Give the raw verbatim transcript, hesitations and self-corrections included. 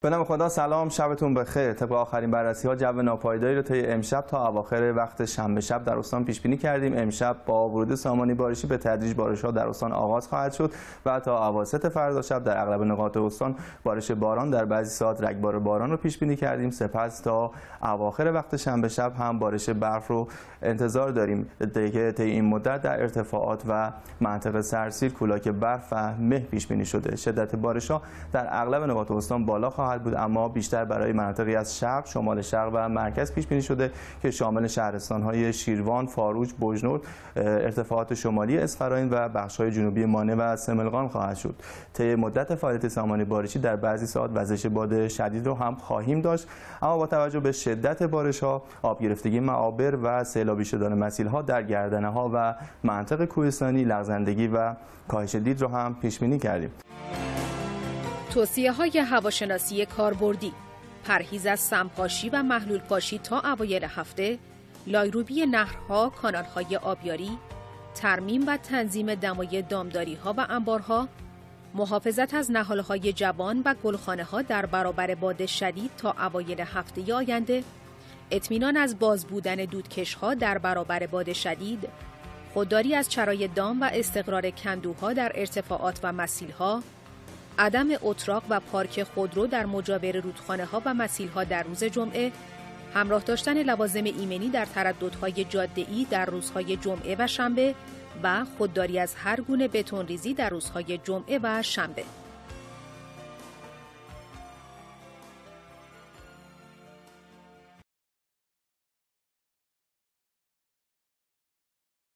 به نام خدا. سلام، شبتون بخیر. طبق آخرین بررسی‌ها جو ناپایداری رو طی امشب تا اواخر وقت شنبه شب در استان پیش بینی کردیم. امشب با ورود سامانی بارشی به تدریج بارش‌ها در استان آغاز خواهد شد و تا اواسط فردا شب در اغلب نقاط استان بارش باران در بعضی ساعات رگبار باران رو پیش بینی کردیم. سپس تا اواخر وقت شنبه شب هم بارش برف رو انتظار داریم که طی این مدت در ارتفاعات و مناطق سرسیر کولاک برف و مه پیش بینی شده. شدت بارش‌ها در اغلب نقاط استان بالا خواهد بود، اما بیشتر برای مناطقی از شرق، شمال شرق و مرکز پیش بینی شده که شامل شهرستان‌های شیروان، فاروج، بوجنورد، ارتفاعات شمالی اسفراین و بخش‌های جنوبی مانع و سملقان خواهد شد. طی مدت فعالیت سامانی بارشی در بعضی ساعات وزش باد شدید رو هم خواهیم داشت، اما با توجه به شدت بارش‌ها، آب گرفتگی معابر و سیلابی شدن مسیل‌ها در گردنه‌ها و مناطق کوهستانی، لغزندگی و کاهش دید رو هم پیش بینی کردیم. توصیه‌های هواشناسی کاربردی: پرهیز از سم‌پاشی و محلول پاشی تا اوایل هفته، لایروبی نهرها، کانال‌های آبیاری، ترمیم و تنظیم دمای دامداری‌ها و انبارها، محافظت از نهال‌های جوان و گلخانه‌ها در برابر باد شدید تا اوایل هفته آینده، اطمینان از باز بودن دودکش‌ها در برابر باد شدید، خودداری از چرای دام و استقرار کندوها در ارتفاعات و مسیل‌ها، عدم اتراق و پارک خودرو در مجاور رودخانه‌ها و مسیل‌ها در روز جمعه، همراه داشتن لوازم ایمنی در ترددهای جاده‌ای در روزهای جمعه و شنبه و خودداری از هر گونه بتون‌ریزی در روزهای جمعه و شنبه.